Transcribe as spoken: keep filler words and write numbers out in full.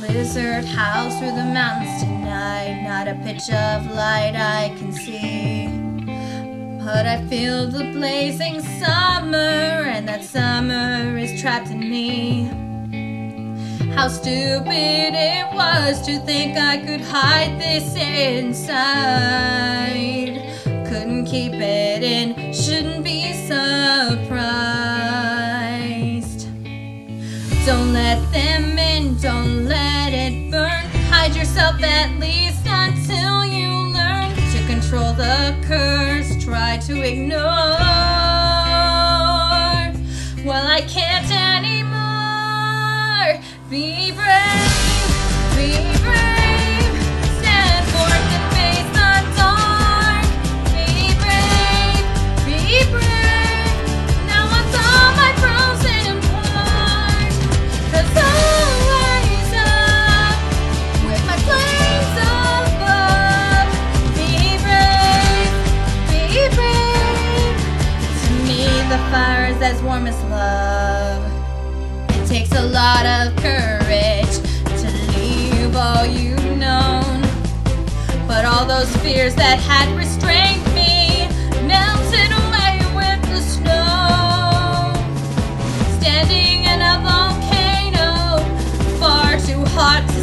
blizzard howls through the mountains tonight. Not a pitch of light I can see, but I feel the blazing summer, and that summer is trapped in me. How stupid it was to think I could hide this inside. Couldn't keep it in, shouldn't be surprised. Don't let them in, don't let it burn. Hide yourself at least until you learn to control the curse. Try to ignore. Well, I can't anymore. Be brave, be brave. Stand forth and face the dark. Be brave, be brave. Now unthaw my frozen heart. 'Cause I'll rise up with my flames above. Be brave, be brave. To me the fire is as warm as love. It takes a lot of courage to leave all you've known, but all those fears that had restrained me melted away with the snow. Standing in a volcano, far too hot